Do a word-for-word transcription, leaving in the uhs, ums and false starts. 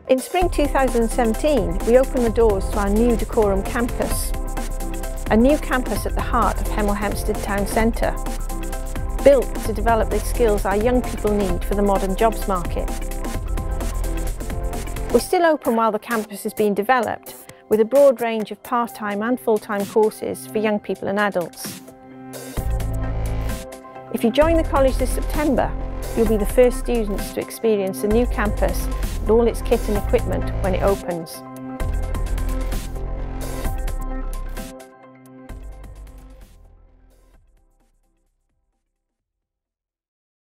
In spring two thousand seventeen, we opened the doors to our new Dacorum campus, a new campus at the heart of Hemel Hempstead town centre, built to develop the skills our young people need for the modern jobs market. We're still open while the campus is being developed, with a broad range of part-time and full-time courses for young people and adults. If you join the college this September, you'll be the first students to experience the new campus and all its kit and equipment when it opens.